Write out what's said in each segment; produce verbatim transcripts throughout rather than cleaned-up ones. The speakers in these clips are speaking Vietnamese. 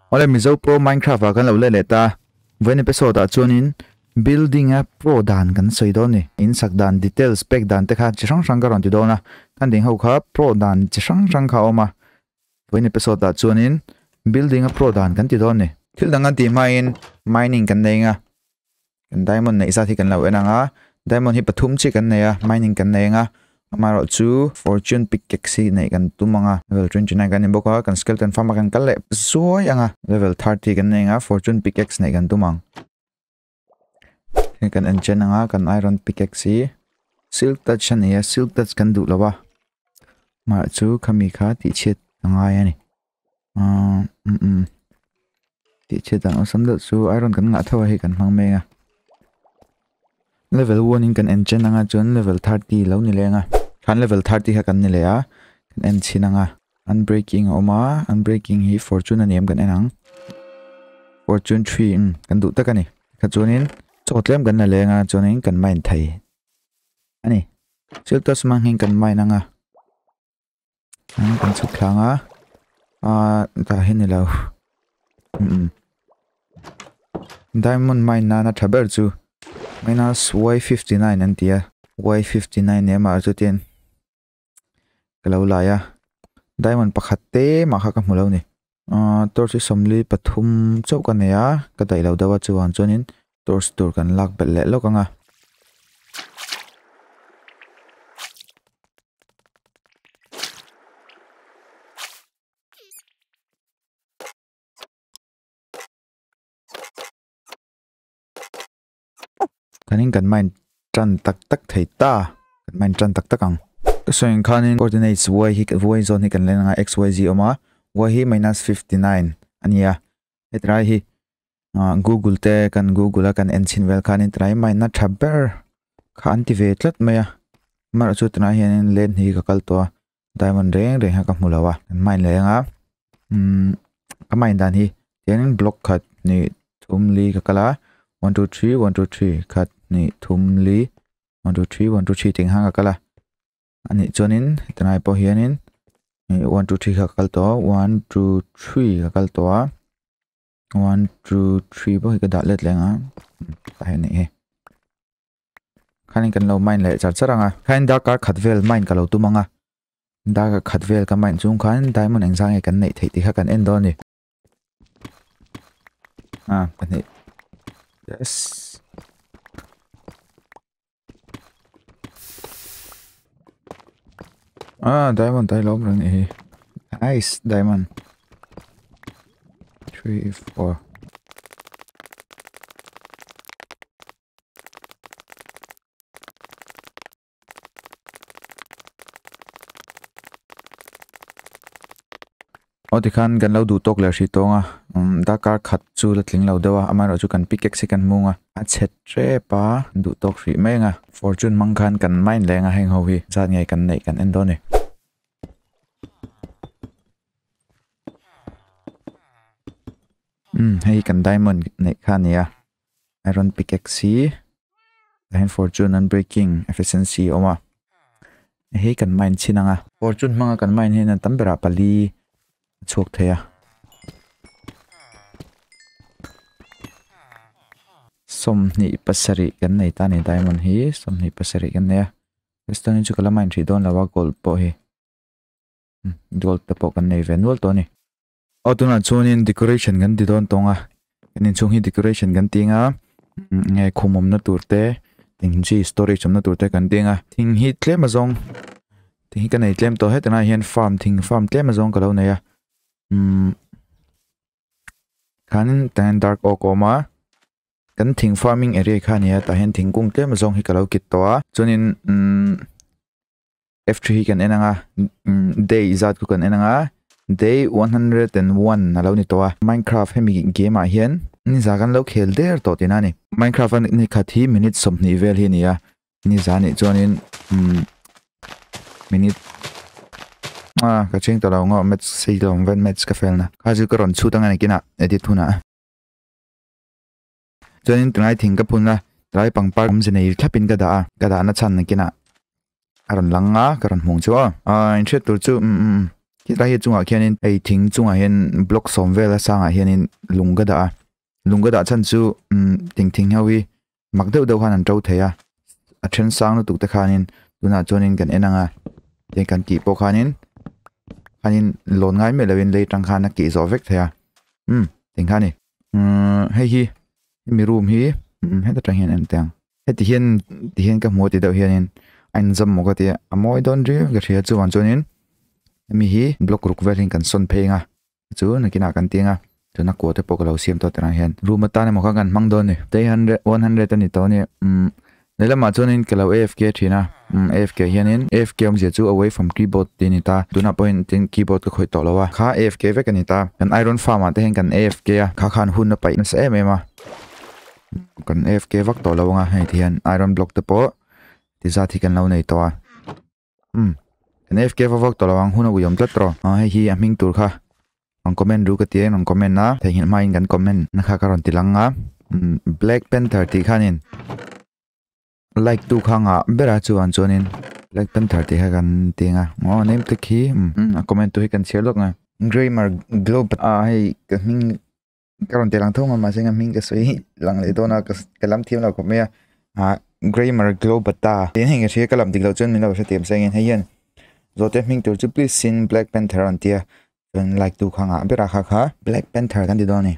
Ole Mizo Pro Minecraft kan lo le leta ven episode a chuanin building a pro dan kan soi do ni in sak dan detail spec dan te kha chi sang sang ka ron ti do na kan ding ho kha pro dan chi sang sang kha oma ven episode a chuanin building a pro dan kan ti do ni thil dang an ti mai in mining kan nei nga kan diamond nei sa thi kan lo ena nga diamond hi pathum chi kan nei a mining kan nei nga amaro chu fortune pickaxe nei kan tumanga level twenty-nine kan imboka kan skeleton farm kan kal le zoi anga level thirty kan nei nga fortune pickaxe nei kan tumang kan enchant anga kan iron pickaxe silk touch ani ya silk touch kan du lawa ma chu khami kha ti chet anga ya ni um um ti chet ang sam da chu iron kan nga thawa hi kan mang me nga level one in kan enchant anga chun level thirty lo ni lenga kan level thirty ha kan ni le a kan en chinanga unbreaking oma unbreaking hi fortune anem kan enang fortune three in kan du ta kani ka chunin chotlem kan na lenga chunin kan main thai ani silta smang hin kan main anga an kan chu thlanga a ta hin lo um diamond mine na na thaber chu minus y fifty-nine antia y fifty-nine ne ma chu ten kalau la ya diamond pakhatte ma kha ka mulo ni a torch somli pathum chau kan ya ka dai lo dawa chuan chunin torch tur kan lak bel le lokanga kanin kan main tran tak tak thei ta kan main tran tak takang so in kanin coordinates y hi y zone hi kan lenga xyz oma y hi minus fifty-nine ania etrai hi google te kan google kan enchin vel kanin trai mai na thaber kha anti ve tlat maya mar chu tna hian len hi ka kal to diamond reng reng ha ka mulawa kan main lenga um ka main dan hi ten block khat ni thumli ka kala one two three one two three khat ni thumli one two three one two three ting hanga kala ani chonin tanai po hianin one two three ka kal to one two three ka kal to one two three bo hi ka da let lenga ta he ni he khanin kan lo main le char charanga khain da ka khatvel main ka lo tumanga da ka khatvel ka main chung khan diamond engzang e kan nei thei ti kha kan en do ni ah kan ni yes ah diamond tai lom rang ni nice diamond three four oti khan kan lo du tok la shi tonga um da kar khat chu la tling lo dewa amaro chu kan pickaxe kan munga a chet tre pa du tok ri menga fortune mang khan kan main lenga heng ho hi zat ngai kan nei kan en do ni um hei kan diamond nei khan ya iron pickaxe then fortune unbreaking efficiency oma hei kan main chinanga fortune manga kan main he na tambera pali chok theya som ni pasari kan nei ta ni diamond hi som ni pasari kan ne western chu kala main thi don lawa gold po hi gold te po kan nei venol to ni otuna chunin decoration kan di don tonga kanin chung hi decoration kan tinga nge khumom na turte ting ji storage na turte kan tinga thing hi tlem azong ting hi kan nei tlem to hetana hian farm thing farm tlem azong kalo ne ya um kan tan dark oak oma kan thing farming area khania ta hen thing kung tlem azong hi kalo kit to a chunin um f three hi kan enanga day izat ku kan enanga day one hundred one alo ni to a minecraft hemi game a hian ni za kan lo khel der to tinani minecraft ni khathi minute som ni vel hi ni a ni za ni chuanin um minute ah ka ching to lo ngo match sei lo ven match ka fel na ka ju ka ron chu tanga ni kina edit thuna chuanin tunai thing ka phunna trai pangpar um je nei thlapin ka da ka da na chan na kina aron langa ka ron hmung chu a in thret tur chu um hi ra hi chunga khianin ei thing chunga hian block somvel sanga hianin lunga da lunga da chan chu ting thing hawi makdeu deuh han an to theya a then sang nu tuk te khanin tuna chonin kan enanga te kan ki po khanin khanin lon ngai me lewin le tang khana ki zo vek theya um ting khani um hei hi mi room hi he ta tang hian an tang he ti hian ti hian ka mo ti deuh hianin an zam mo ka ti amoi don ri ga thia chu wan chonin mi hi block ruk verin kan son phenga chu nakina kan tinga tuna ko te pokalo siam to tana hian room ta ne mo ka kan mang don ni one hundred one hundred ani to ni um Nela ma chonin kalo A F K thina um A F K hianin A F K om je chu away from keyboard tinita tuna point tin keyboard ko khoi to lawa kha A F K ve kanita kan iron farm ate hen kan A F K a kha khan hun na pai na se me ma kan A F K vak to lawa hei thian iron block te po ti za thi kan lo nei to a um kan A F K vak to lawa hun u yom tro a hei hi a ming tur kha ang comment ru ka ti ang comment na thein ma in kan comment na kha karon tilanga Black Panther ti khanin like tu khanga bera chu an chonin Black Panther ti ha kan tinga ngo name te khi a comment tu hi kan share lok nga Grammar globe a hei ka ming karon te lang thoma ma senga ming ka soi lang le dona ka kalam thiam la ko me a Grammar globe ta te heng a thia kalam dik lo chon min lo se tem sengin heian zote ming tu chu please sin Black Panther an tia kan like tu khanga bera kha kha Black Panther kan di doni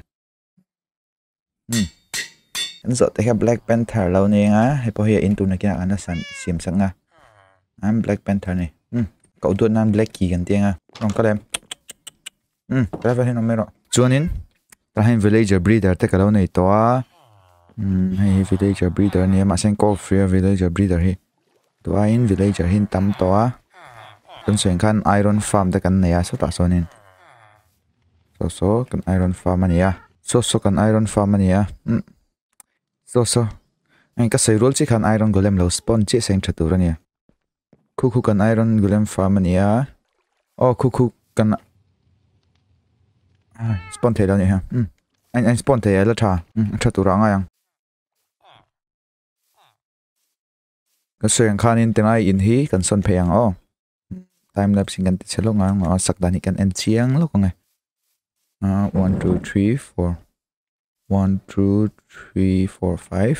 hm anh sợ thấy Black Panther lâu nè á hay bao giờ into này kia anh san xiêm sang à anh Black Panther này um cậu tuân anh Black kỳ gần tiếng à không có em um cái này nó mới rồi cho nên ta hay villager breeder tất cả lâu này to um hay villager breeder này mà xem có free villager breeder hi to anh villager hin tam to cần xuyên khăn iron farm tất cả này à số ta số nên số số cần iron farm này à số số cần iron farm này à um so so anh ka sei rol chi khan iron golem lo spawn chi seng thatu rania khu khu kan iron golem farm ania o khu khu kan spawn the ni ha anh anh spawn the la tha thatu ra nga yang ka seng khan in tengai in hi kan son pheyang o time lapse kan ti chelo nga ma sak dani kan en chiang lo ko ngai one two three four one, two, three, four, five.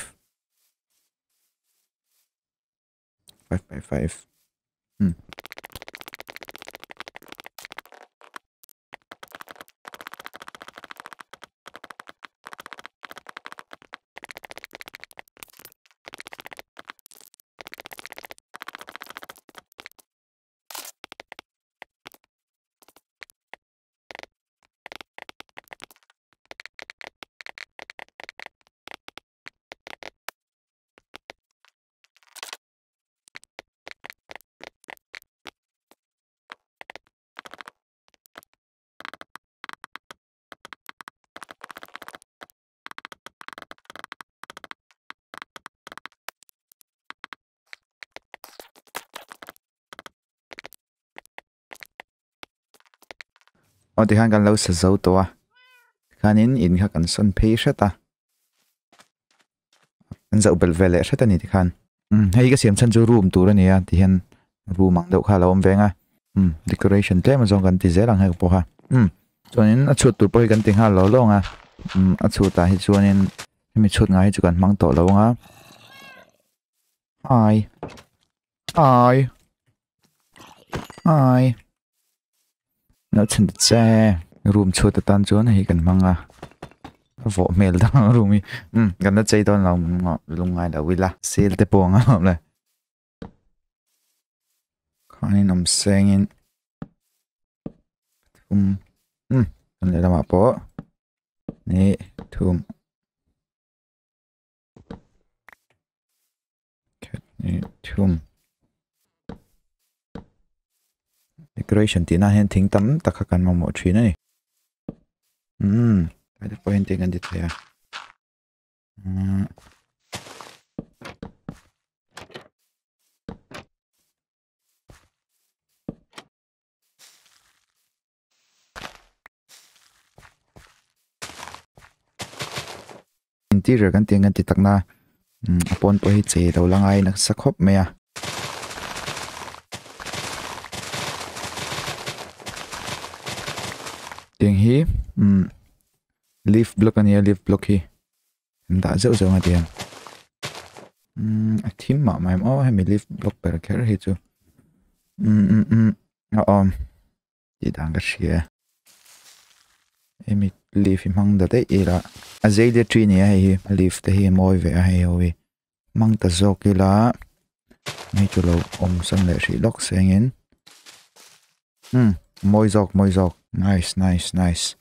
Five by five. Hmm. Ở thì hắn cần lâu sẽ giấu to khan in in khắc cần son pay hết ta anh giấu bel vele hết ta ni thì khan hay cái xiêm chân cho room tu ra nè thì hắn room mang đậu khá là ôm veng à decoration thế mà trong gần thì dễ làm hay bộ ha cho nên ở chuột tu bơi gần tiếng ha lố lông à ở chuột ta thì cho nên mình chuột ngay chỉ cần mang tổ lâu á ai ai ai nó chân xe room chuột tan chuột này cần mang à vỗ mail đó room mi um gần nó chơi toàn lòng ngọ lung ngay là villa sale te buông á này con nằm xem um um cần để làm apa po nè thum nè thum decoration tí na hen thính tắm ta khá cần mong một chuyến này ừm phải được bao hen tiền gần đi thôi à interior kan tiền gần đi tắc na upon po hi che đâu lang ai nak sắc hop mẹ um leaf block ania leaf block hi da zeu zeu ngatian um a thim ma mai o hemi leaf block per kher hi chu um um um a om ti dang ka hria emi leaf mang da te ira a zeide tree ni hi leaf te hi moi ve a hi howi mang ta zokila ngay chu lo om san le ri lok sengin um moi zok moi zok nice nice nice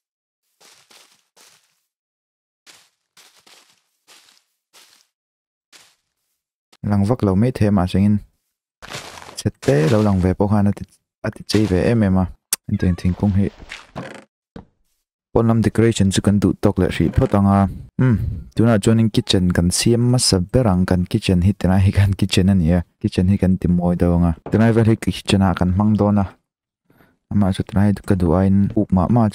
lang vak lo mấy thêm mà sengin sette lo lang ve po khana ati chei ve em em a anh thing kong hi Ponlam decoration chu kan du tok le ri photanga um tuna joining kitchen kan siam ma saberang kan kitchen hi tena hi kan kitchen ania kitchen hi kan timoi dawanga tena ver hi kitchen a kan mang dona ama chu tena hi ka du ain up ma ma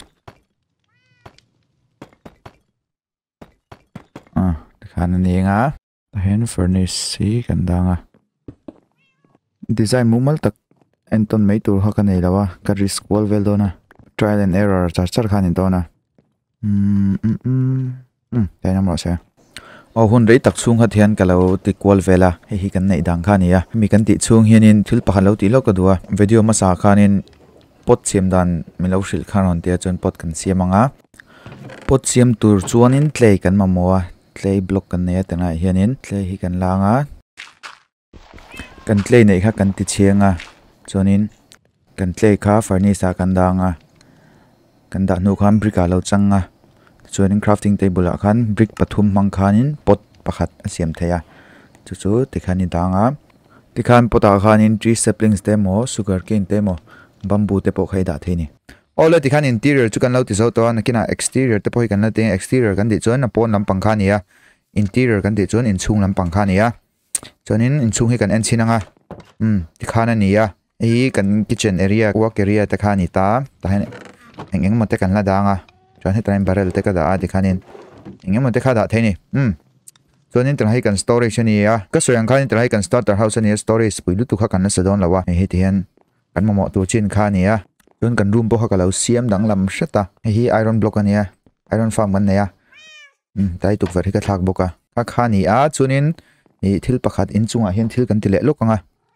ah khan ni nga hen furnace hi kan danga design mumal tak Anton mai tur ha kan nei lawa ka risk wall vel dona trial and error char char khan dona um um um um tai nam ro se o hun rei tak chung hat hian kalo ti kwal vela he hi kan nei dang khania mi kan ti chung hianin thil pakhan lo ti lo ka duwa video ma sa khanin pot siam dan mi lo hril khan on tia chon pot kan siamanga pot siam tur chuanin clay kan mamowa clay block kan nei atanga hianin clay hi kan langa kan clay nei kha kan ti chianga chonin kan clay kha furnace a kan danga kan da nu kham brick a lo changa chuanin crafting table a khan brick pathum mang khanin pot pakhat a siam theya chu chu tikhani danga tikhan pota khanin tree saplings demo sugar cane demo bamboo te po khai da theini all tikhan interior chu kan lo ti zo to nakina exterior te po hi kan la te exterior kan di chuan na pon lam pangkha nia interior kan di chuan in chung lam pangkha nia chuanin in chung hi kan en chinanga um tikhana nia hi kan kitchen area work area te khani ta ta hen eng eng mate kan la danga chuan he time barrel te ka da a tikhanin eng eng mate kha da theini um chuanin tang hi kan storage ni a ka soyang khanin tang hi kan starter house ni storage puilu tu kha kan la sadon lawa he tian kan mo mo tu chin kha ni a chuan kan room po kha kalo siam dang lam hreta hi iron block ania iron farm kan neya um tai tuk ver hi ka thak boka ka kha ni a chuanin hi thil pakhat in chunga hian thil kan ti le lokanga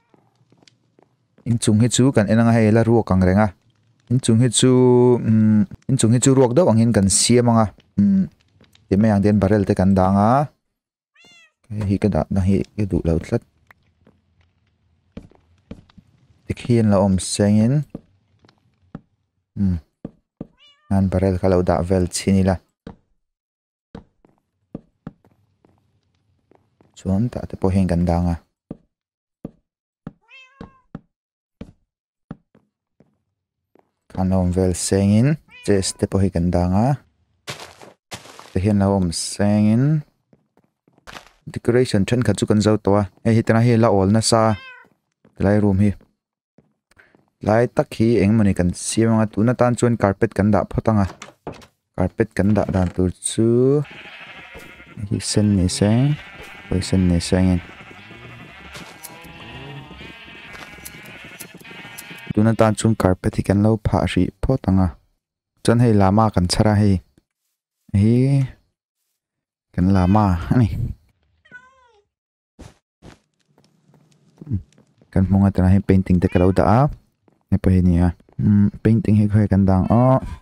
in chung hi chu kan enanga he la ru kang renga in chung hi chu um in chung hi chu ruak do angin kan siamanga um ti me ang den barrel te kan danga hi ka da na hi ke du lo tlat tikhian la om sengin um an barrel kalo da vel chinila chuan ta te po hen kan danga kan om vel sengin chest te po hi kan danga te hian la om sengin decoration then kha chu kan zo to a he tana hi la ol na sa lai room hi lai tak hi engmani kan siamanga tuna tan chuan carpet kan da photanga carpet kan da dan tur chu hi sen ni seng poi sen ni sengin tuna tan chuan carpet hi kan lo pha ri photanga chuan hei lama kan chara hei hi kan lama ani kan munga tana hi painting te kalo da a ne po hi ni a um painting hi khoi kan dang o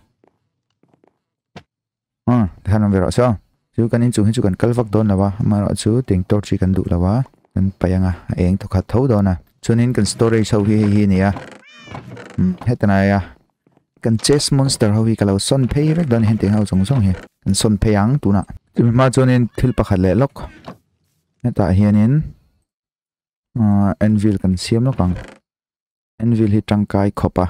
ah thanom vero so chu kan in chu hi chu kan kalvak don lawa ma ro chu ting torch kan du lawa kan payanga eng to kha tho dona chunin kan storage ho hi hi ni a um hetana ya kan chess monster ho hi kalo son phei vek don hen ting ho chong chong hi kan son pheyang tuna chu ma chunin thil pakhat le lok heta hianin uh, anvil kan siam lo kang anvil hi tangkai khopa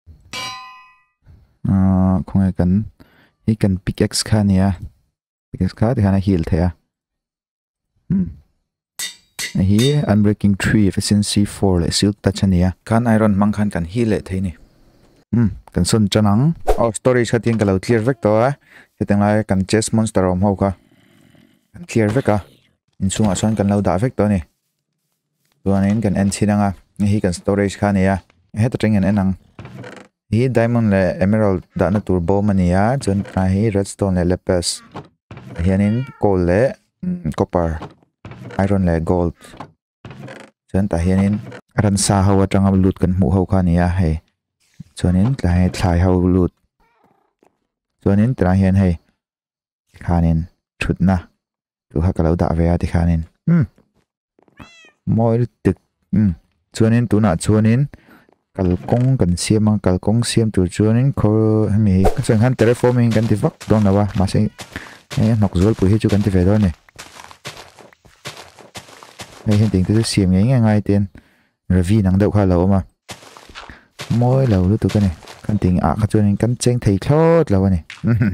uh, khongai kan hi kan pickaxe kha nia pickaxe kha de hana heal thea hmm hi unbreaking three efficiency four le silk touch ania kan iron mang khan kan heal le theini hmm kan sun chanang oh storage kha tin kalo clear vek to a hetang lai kan chest monster om ho ka kan clear veka in sunga son kan lo da vek to ni tuanin kan en chinanga hi kan storage kha nia het ring en enang hi diamond le emerald da na turbo mania chon na hi redstone le lapis hianin coal le copper iron le gold chon ta hianin ran sa ho atanga lut kan mu ho kha nia he chonin tlai thlai ho lut chonin tra hian he khanin thutna tu ha kalau da ve ati khanin hm moi tik hm chonin tu na chonin kalkong kan siam kalkong siam tu chonin kho mi chang han terraforming kan ti vak don lawa ma se e nok zol pu hi chu kan ti ve don ni nei hen ting tu siam ngai ngai ten ravi nang deuh kha lo ma moi lo lu tu kan ni kan ting a kha chonin kan cheng thei thlot lawa ni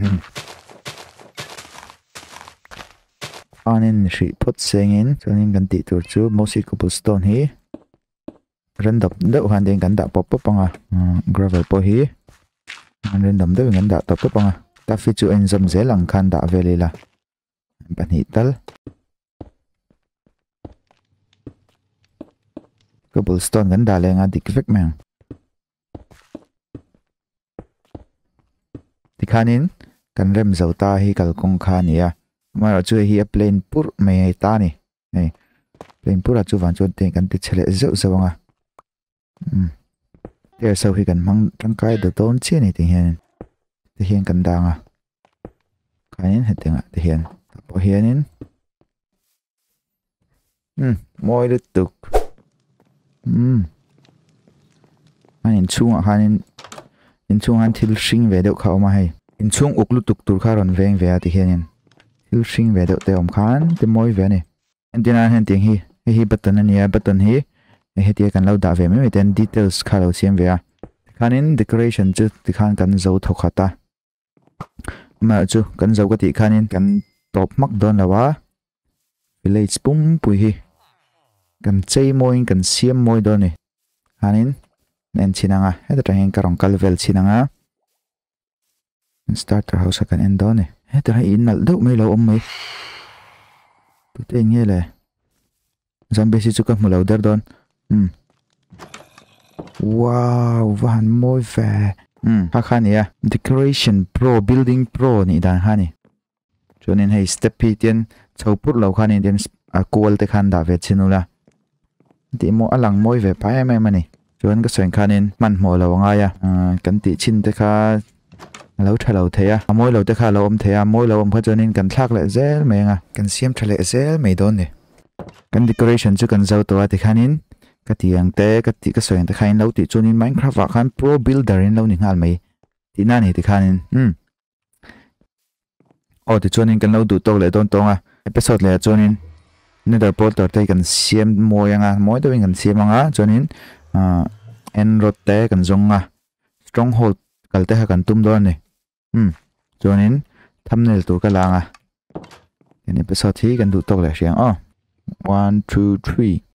anin shi pot sengin chonin kan ti tur chu mosi cobblestone hi random đỡ hoàn đến gắn đạo pop pop bằng à gravel po hi random đỡ gắn đạo top pop bằng à ta phi chu anh dâm dễ lằng khan đạo về là bạn hị tal cobblestone gắn đạo lên à đi cái vết mèo thì khanin kan rem dầu ta hi kal kong khan ya mà ở chu hi plain pur me ta ni này plain pur ở chu van chu tiền kan ti chele dậu dậu à để sau khi cần mang trang cái được tốn chi này thì hiện thì hiện cần đang à cái này hiện tiếng à thì hiện bỏ hiện nên um mỗi đứa tục um anh in chung à anh in chung anh thiếu sinh về đâu khảo mà hay in chung uk lúc tục tur khá rồi về về thì hiện thiếu sinh về đâu để ông khán thì mỗi về này anh tin anh hiện tiếng hi hi button anh ya button hi hết tiệt kan lau da ve me ten details kha lo siam ve a khanin decoration chu ti khan kan zo thok khata ma chu kan zo ka ti khanin kan top mak don lawa village pum pui hi kan chei moi kan siam moi don ni khanin nen chinanga he ta hen karong kal vel chinanga starter house kan en don ni he ta in nal do me lo om mai tu te nge le zombie si chu ka mu lo der don um wow van moi ve um ha khania decoration pro building pro ni dan hani chonin hey step pi tian choput lo khani den a kol te khan da ve chinula ti mo alang moi ve pa em mani chon ka sen khanin man mo lo nga ya kan ti chin te kha lo thalo theya moi lo te kha lo om theya moi lo om kha chonin kan thak le zel me nga kan siam thale zel me don ni kan decoration chu kan zau to ati khanin cái tiếng té cái tiếng cái xoay cái khai lâu thì cho nên Minecraft và khán pro builder in lâu những hal mấy thì na này thì khán um oh thì cho nên cái lâu đủ to lại tôn tôn à episode lại cho nên nether portal tay cần xem mồi à mồi tôi cần xem à cho nên à en rot té cần dùng à stronghold cái té cần tum đó này um cho nên thumbnail tụ cái lang à cái episode thì cần đủ to lại xem oh one two three